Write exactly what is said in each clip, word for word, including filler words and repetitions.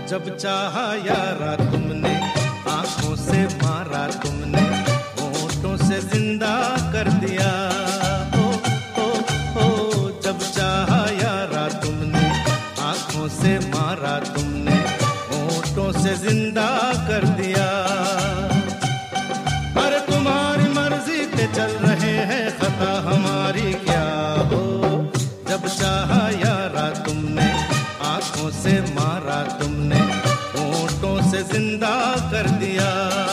जब चाहा यारा तुमने, आंखों से मारा तुमने, होठों से जिंदा कर दिया। ओ ओ ओ जब चाहा यारा तुमने, आंखों से मारा तुमने, होठों से जिंदा कर दिया। अरे तुम्हारी मर्जी पे चल रहे हैं, खता हमारी क्या हो। जब चाहा यारा तुमने, आंखों से मारा तुमने, होठों से जिंदा कर दिया।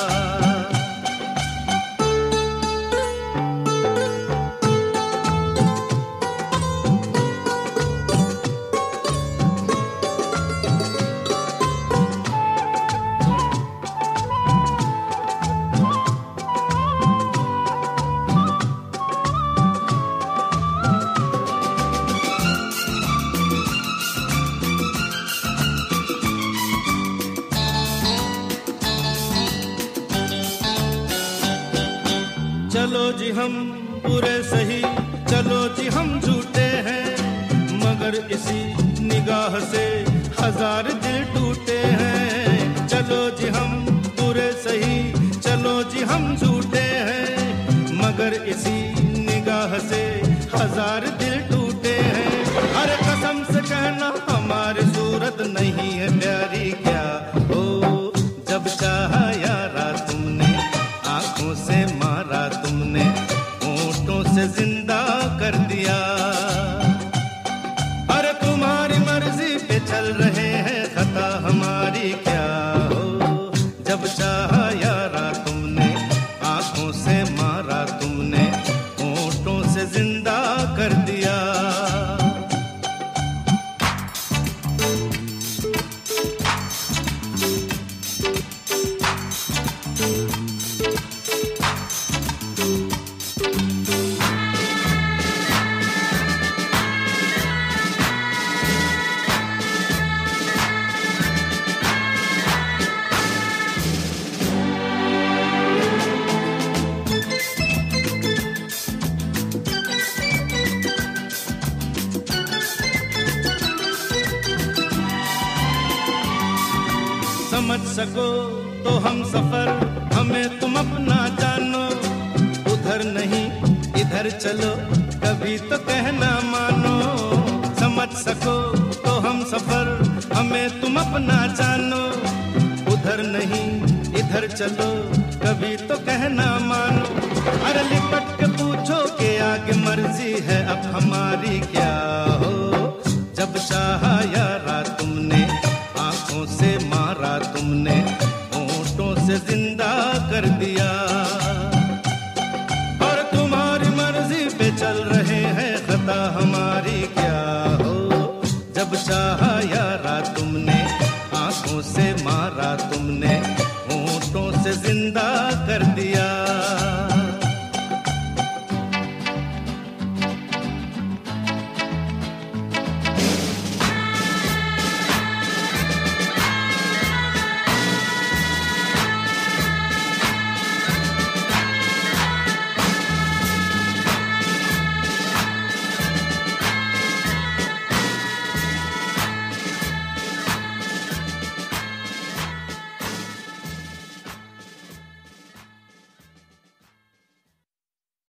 चलो जी हम बुरे सही, चलो जी हम झूठे हैं, मगर इसी निगाह से हजार दिल टूटे हैं। चलो जी हम बुरे सही, चलो जी हम झूठे हैं, मगर इसी निगाह से हजार दिल टूटे हैं। अरे कसम से कहना हमारी सूरत नहीं है प्यारी क्या हो। जब चाहा यारा तुमने, आंखों से मारा तुमने, होठों से जिंदा कर दिया। अरे तुम्हारी मर्जी पे चल रहे हैं, खता हमारी क्या हो। जब चाहा यारा तुमने, आंखों से मारा तुमने, होठों से जिंदा कर दिया। समझ सको तो हम सफर, हमें तुम अपना जानो, उधर नहीं इधर चलो, कभी तो कहना मानो। समझ सको तो हम सफर, हमें तुम अपना जानो, उधर नहीं इधर चलो, कभी तो कहना मानो। अरे लिपट के पूछो कि आगे मर्जी है अब हमारी क्या हो। जब चाहा यारा तुमने, आंखों से मारा तुमने, होठों से जिंदा कर दिया। और तुम्हारी मर्जी पे चल रहे हैं, खता हमारी क्या हो। जब चाहा यारा तुमने, आंखों से मारा तुमने,